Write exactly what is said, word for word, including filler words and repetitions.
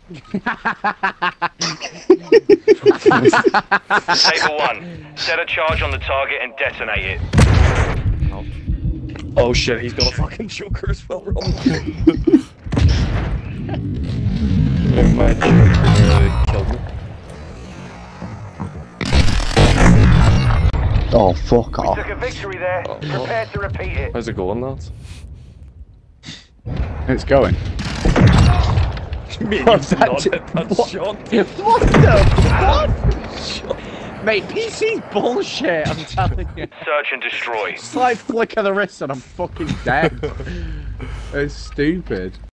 Saber one, set a charge on the target and detonate it. Oh shit, he's got a fucking choker as well, Ron. Oh my god, killed me. Oh, fuck off. We took a victory there. Oh, Prepare to repeat it. How's it going, lads? It's going. What's that? Not hit that What? shot. What the fuck? Mate, P C's bullshit, I'm telling you. Search and destroy. Slight flick of the wrist and I'm fucking dead. It's stupid.